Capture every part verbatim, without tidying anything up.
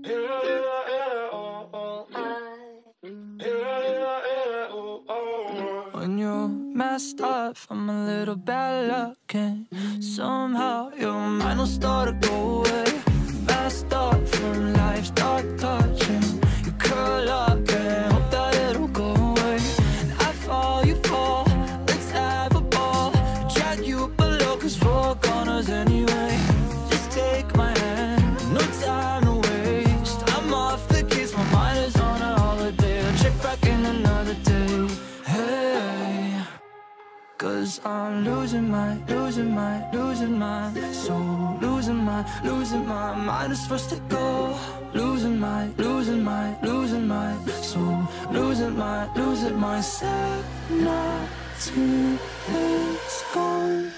When you messed up from a little bad luck, and somehow your mind will start to go away. Messed up from life's dark touching. You curl up and hope that it'll go away. And I fall, you fall, let's have a ball. Drag you below cause we're goners anyway. Just take my hand, no time to waste. I'm off the case, my mind is on a holiday. I'll check back in another day. Hey, cause I'm losing my, losing my, losing my soul. Losing my, losing my mind is supposed to go. Losing my, losing my, losing my soul. Losing my, losing my sanity is gone.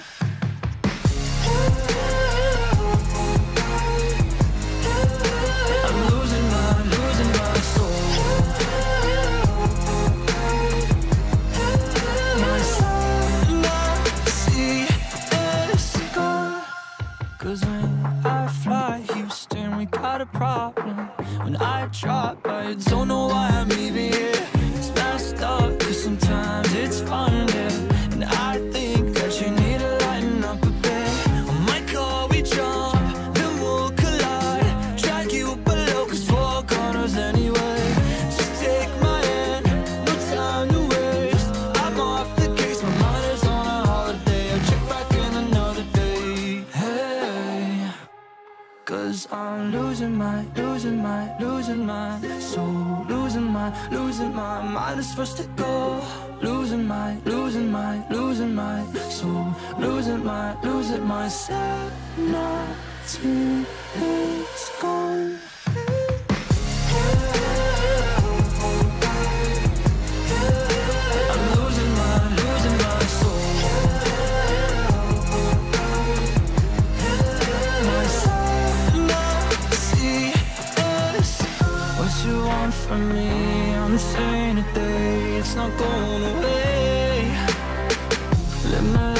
I'm losing my, losing my soul. My sanity is gone. Cause when I fly Houston, we got a problem. When I drop, I don't know why I'm leaving here. It's messed up, cause sometimes it's fun, yeah. And I think that you need to lighten up a bit. On my car we jump, then we'll collide. Drag you below, cause we're goners anyway. Just take my hand, no time to waste. I'm off the case, my mind is on a holiday. I'll check back in another day. Hey, cause I'm losing my, losing my, losing my soul. Losing my, losing my mind is supposed to go. Losing my, losing my, losing my soul. Losing my, losing my sanity is gone. I'm losing my, losing my soul. My sanity is gone. What you want from me, I'm saying today, it's not going away. Let my